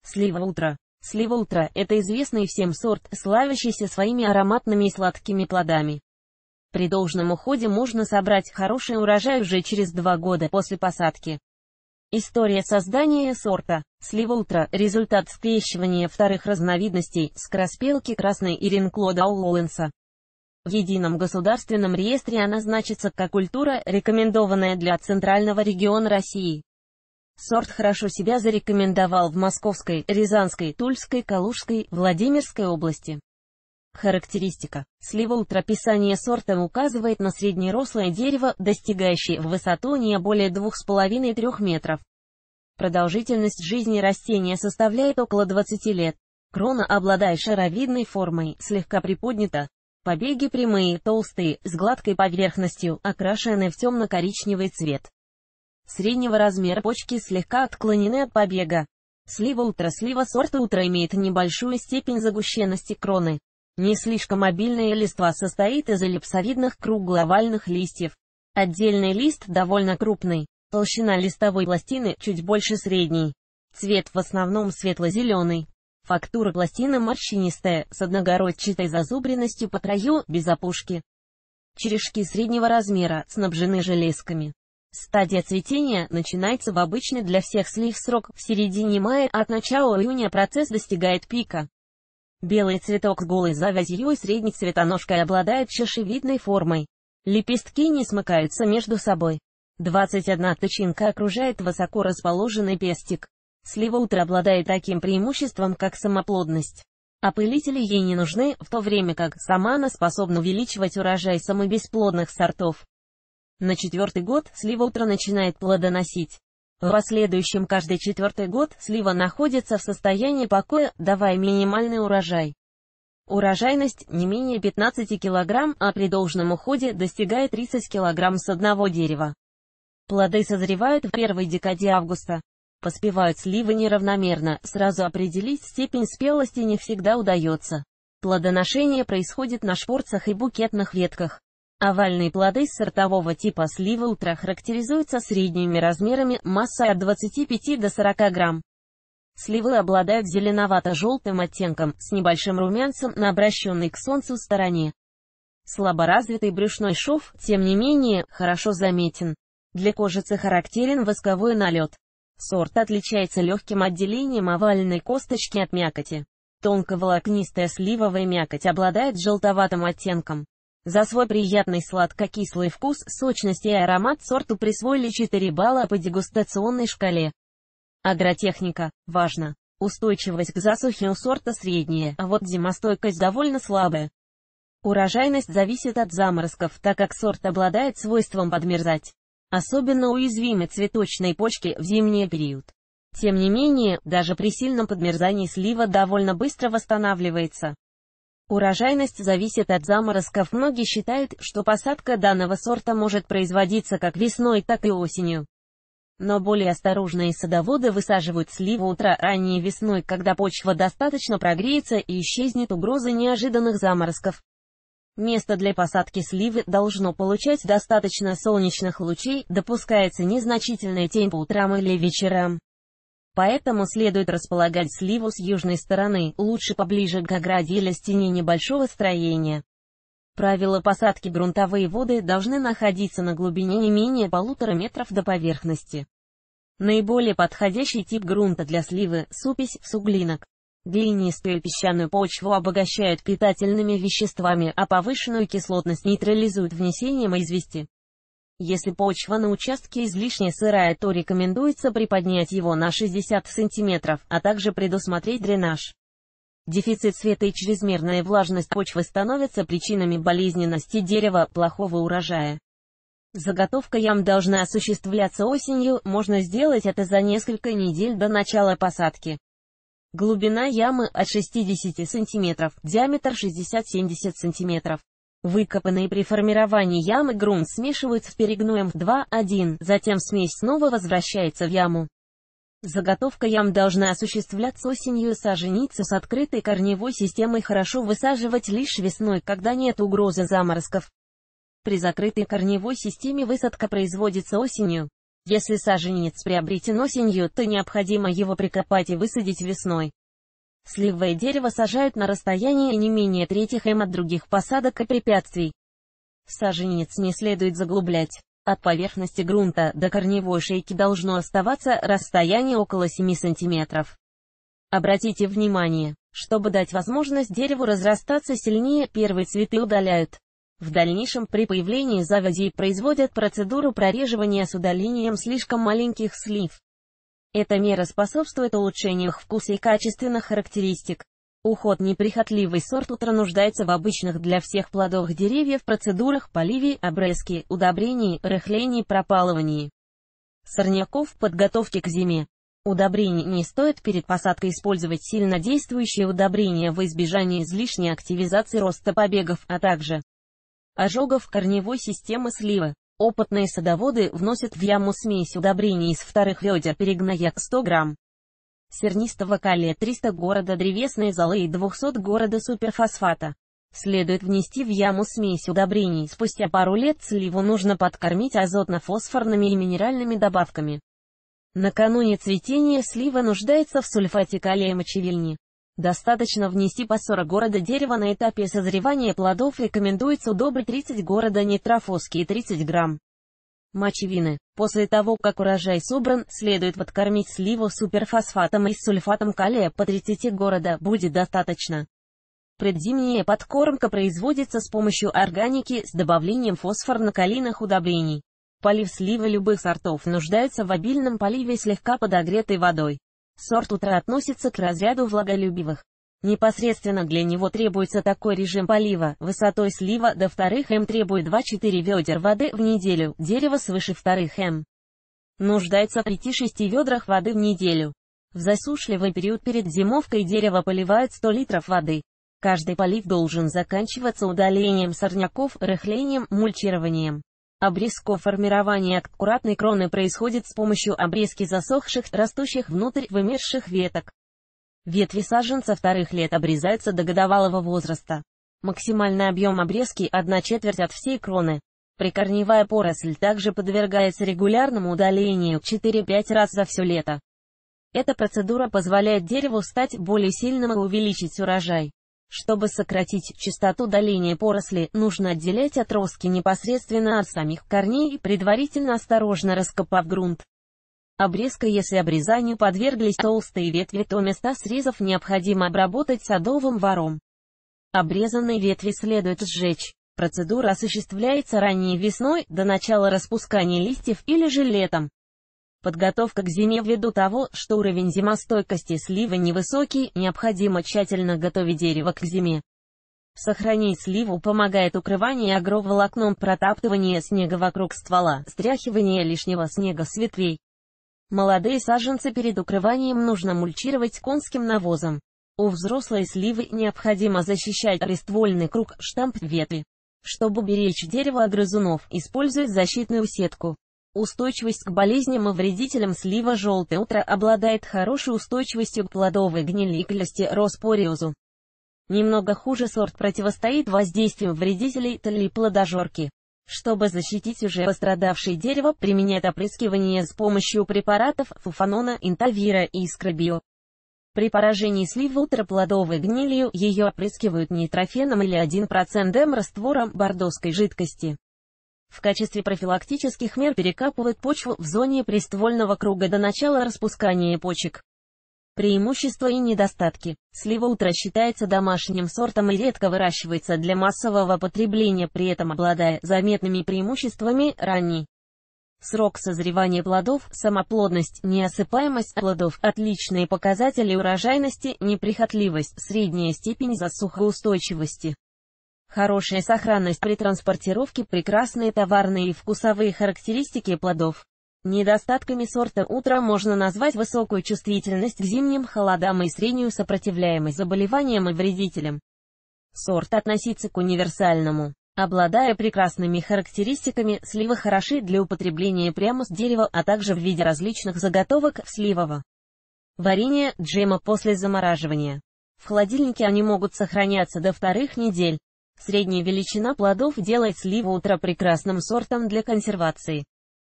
Слива Ультра. Слива Ультра – это известный всем сорт, славящийся своими ароматными и сладкими плодами. При должном уходе можно собрать хороший урожай уже через 2 года после посадки. История создания сорта. Слива Ультра – результат скрещивания вторых разновидностей, скороспелки красной и Ринклода Лоуэнса. В едином государственном реестре она значится как культура, рекомендованная для центрального региона России. Сорт хорошо себя зарекомендовал в Московской, Рязанской, Тульской, Калужской, Владимирской области. Характеристика. Слива Ультра. Описание сорта указывает на среднерослое дерево, достигающее в высоту не более 2,5–3 метров. Продолжительность жизни растения составляет около 20 лет. Крона обладает шаровидной формой, слегка приподнята. Побеги прямые, толстые, с гладкой поверхностью, окрашены в темно-коричневый цвет. Среднего размера почки слегка отклонены от побега. Слива Ультра. Слива сорта Ультра имеет небольшую степень загущенности кроны. Не слишком обильная листва состоит из эллипсовидных кругло-овальных листьев. Отдельный лист довольно крупный. Толщина листовой пластины чуть больше средней. Цвет в основном светло-зеленый. Фактура пластины морщинистая, с одногородчатой зазубренностью по краю, без опушки. Черешки среднего размера, снабжены железками. Стадия цветения начинается в обычный для всех слив срок в середине мая, от начала июня процесс достигает пика. Белый цветок с голой завязью и средней цветоножкой обладает чашевидной формой. Лепестки не смыкаются между собой. 21 тычинка окружает высоко расположенный пестик. Слива Ультра обладает таким преимуществом, как самоплодность. Опылители ей не нужны, в то время как сама она способна увеличивать урожай самобесплодных сортов. На 4-й год слива Ультра начинает плодоносить. В последующем каждый 4-й год слива находится в состоянии покоя, давая минимальный урожай. Урожайность не менее 15 кг, а при должном уходе достигает 30 кг с одного дерева. Плоды созревают в первой декаде августа. Поспевают сливы неравномерно, сразу определить степень спелости не всегда удается. Плодоношение происходит на шпорцах и букетных ветках. Овальные плоды сортового типа слива Ультра характеризуются средними размерами, массой от 25 до 40 грамм. Сливы обладают зеленовато-желтым оттенком, с небольшим румянцем на обращенной к солнцу стороне. Слаборазвитый брюшной шов, тем не менее, хорошо заметен. Для кожицы характерен восковой налет. Сорт отличается легким отделением овальной косточки от мякоти. Тонко-волокнистая сливовая мякоть обладает желтоватым оттенком. За свой приятный сладко-кислый вкус, сочность и аромат сорту присвоили 4 балла по дегустационной шкале. Агротехника. Важно. Устойчивость к засухе у сорта средняя, а вот зимостойкость довольно слабая. Урожайность зависит от заморозков, так как сорт обладает свойством подмерзать. Особенно уязвимы цветочные почки в зимний период. Тем не менее, даже при сильном подмерзании слива довольно быстро восстанавливается. Урожайность зависит от заморозков. Многие считают, что посадка данного сорта может производиться как весной, так и осенью. Но более осторожные садоводы высаживают сливу Ультра ранней весной, когда почва достаточно прогреется и исчезнет угроза неожиданных заморозков. Место для посадки сливы должно получать достаточно солнечных лучей, допускается незначительная тень по утрам или вечерам. Поэтому следует располагать сливу с южной стороны, лучше поближе к ограде или стене небольшого строения. Правило посадки: грунтовые воды должны находиться на глубине не менее 1,5 метров до поверхности. Наиболее подходящий тип грунта для сливы – супесь, суглинок. Глинистую песчаную почву обогащают питательными веществами, а повышенную кислотность нейтрализуют внесением извести. Если почва на участке излишне сырая, то рекомендуется приподнять его на 60 см, а также предусмотреть дренаж. Дефицит света и чрезмерная влажность почвы становятся причинами болезненности дерева, плохого урожая. Заготовка ям должна осуществляться осенью, можно сделать это за несколько недель до начала посадки. Глубина ямы от 60 см, диаметр 60–70 см. Выкопанный при формировании ямы грунт смешивают с перегноем в 2:1, затем смесь снова возвращается в яму. Заготовка ям должна осуществляться осенью. Саженцы с открытой корневой системой хорошо высаживать лишь весной, когда нет угрозы заморозков. При закрытой корневой системе высадка производится осенью. Если саженец приобретен осенью, то необходимо его прикопать и высадить весной. Сливовое дерево сажают на расстоянии не менее 3 м от других посадок и препятствий. Саженец не следует заглублять. От поверхности грунта до корневой шейки должно оставаться расстояние около 7 см. Обратите внимание, чтобы дать возможность дереву разрастаться сильнее, первые цветы удаляют. В дальнейшем при появлении завязей производят процедуру прореживания с удалением слишком маленьких слив. Эта мера способствует улучшению их вкуса и качественных характеристик. Уход неприхотливый сорт утра нуждается в обычных для всех плодовых деревьев процедурах поливе, обрезке, удобрении, рыхлении, пропалывании. Сорняков в подготовке к зиме. Удобрений не стоит перед посадкой использовать сильнодействующие удобрения во избежание излишней активизации роста побегов, а также ожогов корневой системы сливы. Опытные садоводы вносят в яму смесь удобрений из 2 ведер перегноя 100 грамм сернистого калия, 300 города древесной золы и 200 города суперфосфата. Следует внести в яму смесь удобрений. Спустя пару лет сливу нужно подкормить азотно-фосфорными и минеральными добавками. Накануне цветения слива нуждается в сульфате калия мочевильни. Достаточно внести по 40 города дерева на этапе созревания плодов. Рекомендуется удобрить 30 города нитрофоски и 30 грамм мочевины. После того, как урожай собран, следует подкормить сливу суперфосфатом и с сульфатом калия по 30 города, будет достаточно. Предзимняя подкормка производится с помощью органики с добавлением фосфорно-калийных удобрений. Полив сливы любых сортов нуждается в обильном поливе слегка подогретой водой. Сорт утра относится к разряду влаголюбивых. Непосредственно для него требуется такой режим полива. Высотой слива до 2 м требует 2-4 ведер воды в неделю, дерево свыше 2 м нуждается в 5-6 ведрах воды в неделю. В засушливый период перед зимовкой дерево поливают 100 литров воды. Каждый полив должен заканчиваться удалением сорняков, рыхлением, мульчированием. Обрезка. Формирование аккуратной кроны происходит с помощью обрезки засохших, растущих внутрь вымерзших веток. Ветви саженца 2 лет обрезаются до годовалого возраста. Максимальный объем обрезки – 1/4 от всей кроны. Прикорневая поросль также подвергается регулярному удалению 4-5 раз за все лето. Эта процедура позволяет дереву стать более сильным и увеличить урожай. Чтобы сократить частоту удаления поросли, нужно отделять отростки непосредственно от самих корней, предварительно осторожно раскопав грунт. Обрезка. Если обрезанию подверглись толстые ветви, то места срезов необходимо обработать садовым варом. Обрезанные ветви следует сжечь. Процедура осуществляется ранней весной, до начала распускания листьев, или же летом. Подготовка к зиме. Ввиду того, что уровень зимостойкости сливы невысокий, необходимо тщательно готовить дерево к зиме. Сохранить сливу помогает укрывание агроволокном, протаптывание снега вокруг ствола, стряхивание лишнего снега с ветвей. Молодые саженцы перед укрыванием нужно мульчировать конским навозом. У взрослой сливы необходимо защищать приствольный круг, штамп ветви. Чтобы уберечь дерево от грызунов, используют защитную сетку. Устойчивость к болезням и вредителям. Слива желтое утро обладает хорошей устойчивостью к плодовой гнили и клестироспориозу. Немного хуже сорт противостоит воздействию вредителей тли плодожорки. Чтобы защитить уже пострадавшее дерево, применяют опрыскивание с помощью препаратов фуфанона, интавира и искробио. При поражении сливы ультраплодовой гнилью ее опрыскивают нейтрофеном или 1% раствором бордоской жидкости. В качестве профилактических мер перекапывают почву в зоне приствольного круга до начала распускания почек. Преимущества и недостатки. Слива утра считается домашним сортом и редко выращивается для массового потребления, при этом обладая заметными преимуществами. Ранний срок созревания плодов, самоплодность, неосыпаемость плодов, отличные показатели урожайности, неприхотливость, средняя степень засухоустойчивости. Хорошая сохранность при транспортировке, прекрасные товарные и вкусовые характеристики плодов. Недостатками сорта утра можно назвать высокую чувствительность к зимним холодам и среднюю сопротивляемость заболеваниям и вредителям. Сорт относится к универсальному. Обладая прекрасными характеристиками, сливы хороши для употребления прямо с дерева, а также в виде различных заготовок сливового варенья, джема после замораживания. В холодильнике они могут сохраняться до 2 недель. Средняя величина плодов делает сливу утра прекрасным сортом для консервации.